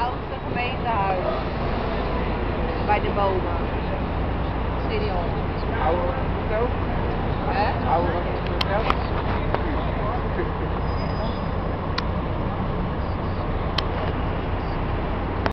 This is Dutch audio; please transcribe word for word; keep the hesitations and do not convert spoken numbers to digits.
oudste gemeentehuis. Bij de bomen. Serieus. Ouder dan het hotel? Hè? Ouder dan het hotel?